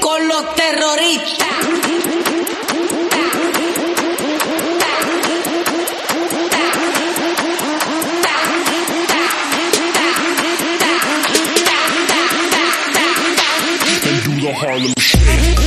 con los terroristas. And do the Harlem Shake.